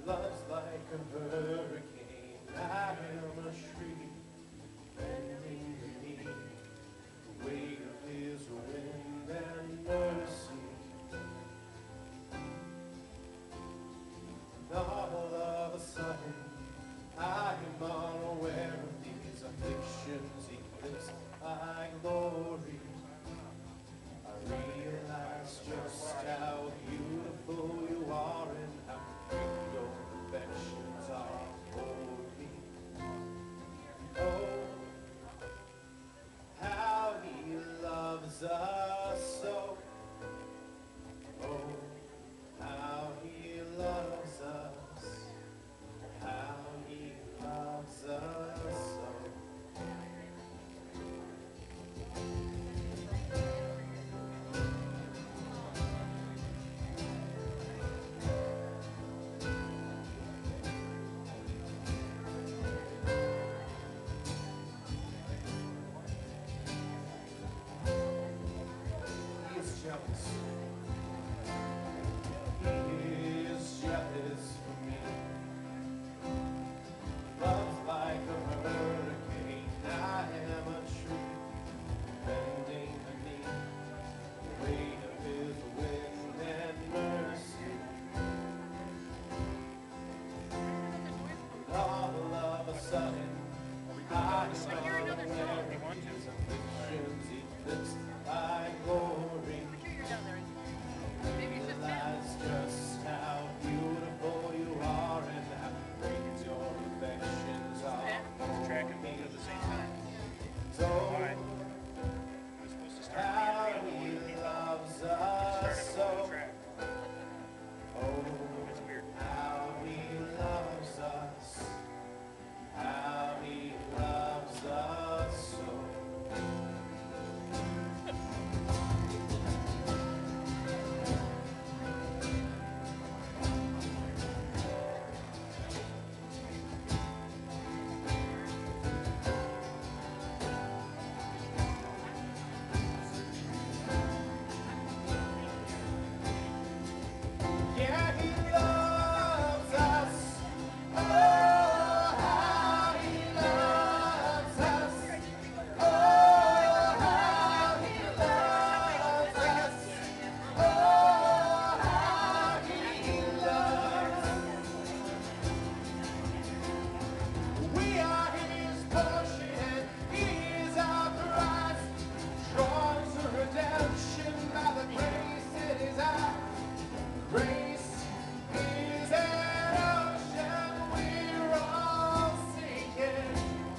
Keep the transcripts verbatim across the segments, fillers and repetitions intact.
Love's like a hurricane, I am a tree, bending beneath the weight of his wind and mercy. And all of a sudden, I am unaware of these afflictions eclipsed by glory. I realize just how beautiful you are and how great your affections are for me. Oh, how he loves us so. Oh, how he loves us. How he loves us so. He is jealous. He is jealous for me. Love's like a hurricane, I am a tree, bending beneath the weight of his wind and mercy. And all of a sudden, I am unaware of his afflictions eclipsed by glory. Realize just how beautiful you are and how great your affections are. Track and both at the same time. So, Why? I was supposed to start how the he other loves Started us on the so. track. Oh, It's weird. how he loves us. How he loves us so. Yeah, he loves us. Oh, how he loves us. Oh, how he loves us. Oh, how he loves us. We are his portion, he is our prize. Drawn to redemption by the grace in his eyes. Grace is an ocean we're all sinking.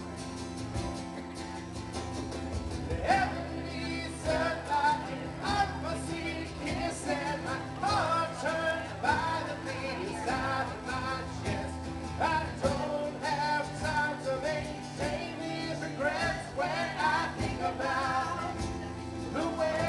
The heavenly sun like an unforeseen kiss, and my heart turned by the beat inside of my chest. I don't have time to maintain these regrets when I think about the way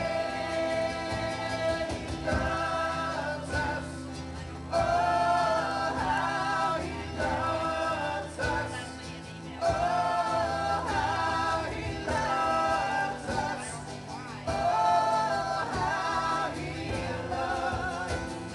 he loves us. Oh, how he loves us. Oh, how he loves us. Oh, how he loves.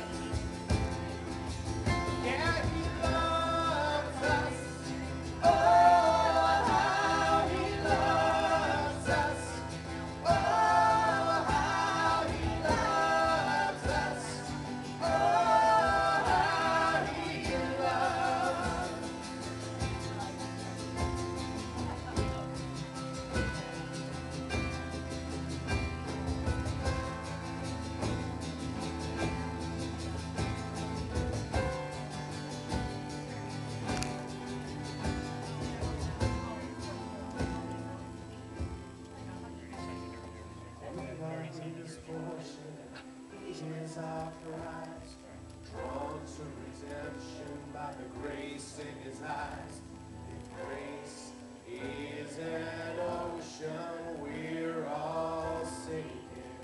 Yeah, he loves us. Oh, how he loves us. Oh, how he loves us. Oh, how he loves. His portion, he is our prize. Drawn to redemption by the grace in his eyes. Grace is an ocean we're all sinking.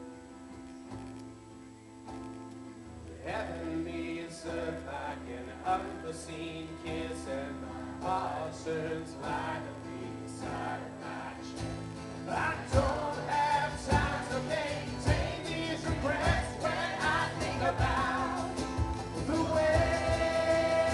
Heaven meets earth like an unforeseen kiss, and my heart turns violently inside of my chest. I don't have time to maintain these regrets when I think about the way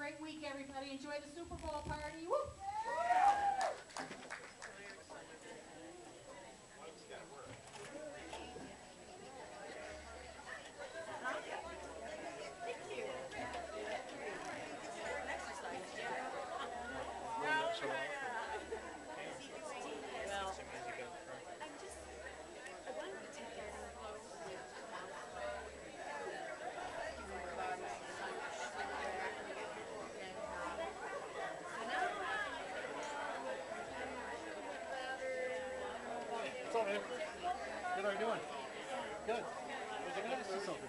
great week, everybody. Enjoy the Super Bowl party. Woo! What's up, man? Good, how are you doing? Good. Was I gonna ask you something?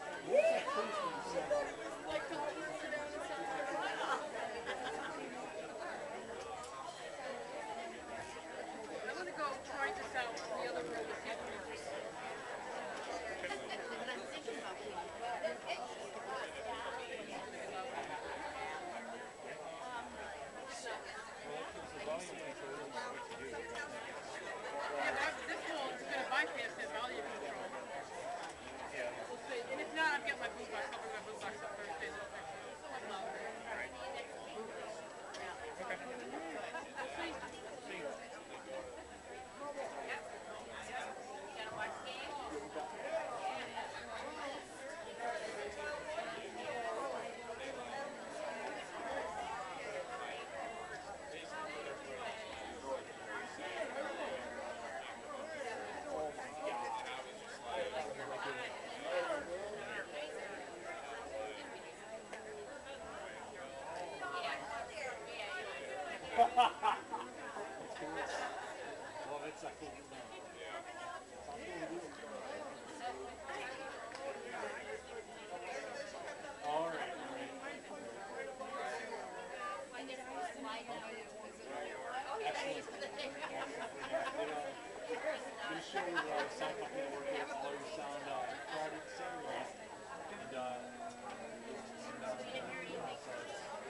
I'm gonna go try this out in the other room to see if it works. Yeah, that, this one is gonna bypass that volume control. We'll see. And if not, I've got my boombox. I'll bring my boombox up Thursday. This I'll love it. Well, it's like, all right, all right. I'm going to show you the sound company that work with all your sound uh, Friday, Saturday, and uh, and, uh, so it's